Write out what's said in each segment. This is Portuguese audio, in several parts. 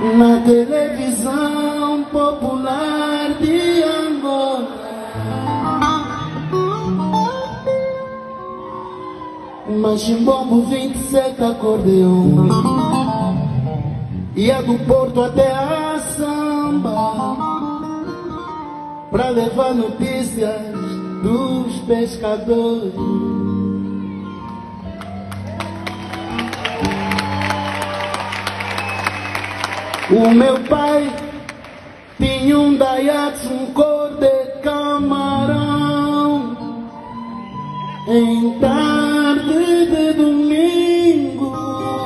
na televisão popular de Angola. Machimbombo, 27 acordeão, ia do Porto até a Samba pra levar notícias dos pescadores. O meu pai tinha um Daihatsu cor de camarão. Em tarde de domingo,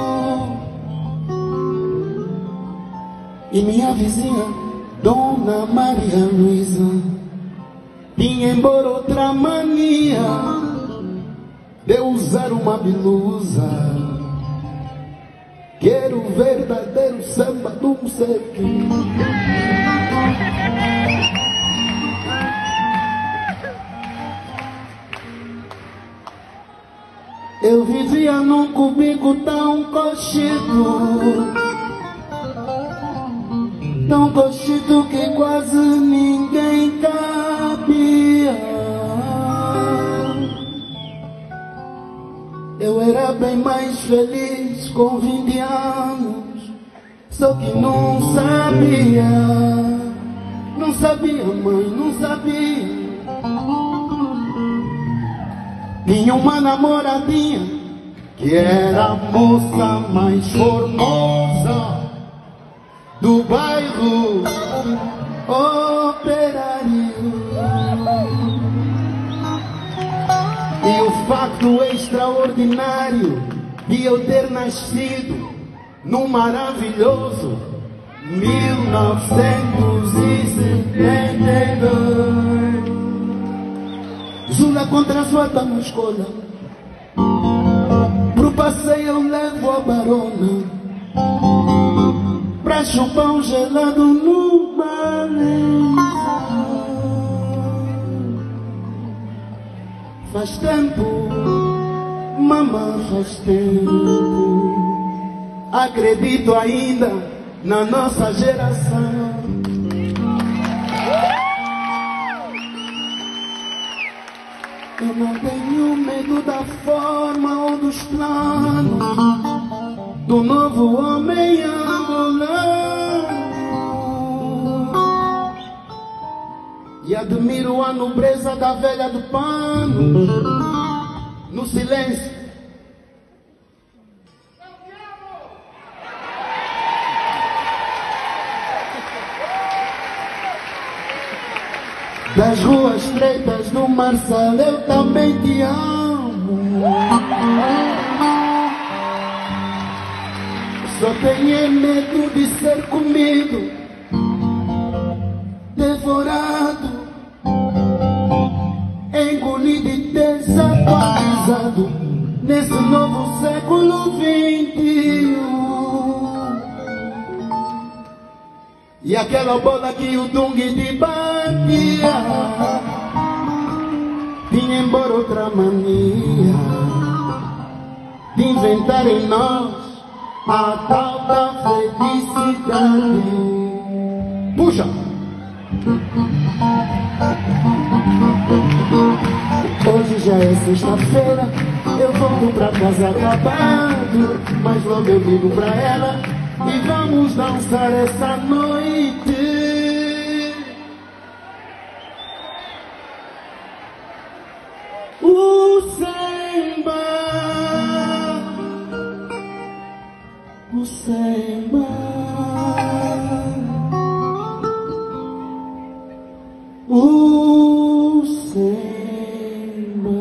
e minha vizinha, Dona Maria Luísa, tinha embora outra mania de usar uma blusa. Quero o verdadeiro samba do Moceque. Eu vivia num cubico tão coxido, tão coxido que quase ninguém cabia. Eu era bem mais feliz com 20 anos, só que não sabia, não sabia, mãe, não sabia. Tinha uma namoradinha que era a moça mais formosa do bairro operário. E o facto extraordinário de eu ter nascido num maravilhoso 1972. Jula contra a falta na escola, pro passeio eu levo a barona, pra chupar um gelado no Baliza. Faz tempo, mamãe, faz tempo, acredito ainda na nossa geração. Eu não tenho medo da forma ou dos planos do novo homem angolano, e admiro a nobreza da velha do pano no silêncio. Das ruas estreitas do Marçal eu também te amo. Só tenho medo de ser comido, devorado, engolido e desatualizado nesse novo século XXI. E aquela bola que o Dung de batia tinha embora outra mania de inventar em nós a tal da felicidade. Puxa! Hoje já é sexta-feira, eu volto pra casa acabado, mas logo eu ligo pra ela e vamos dançar essa noite. O samba, o samba, o samba.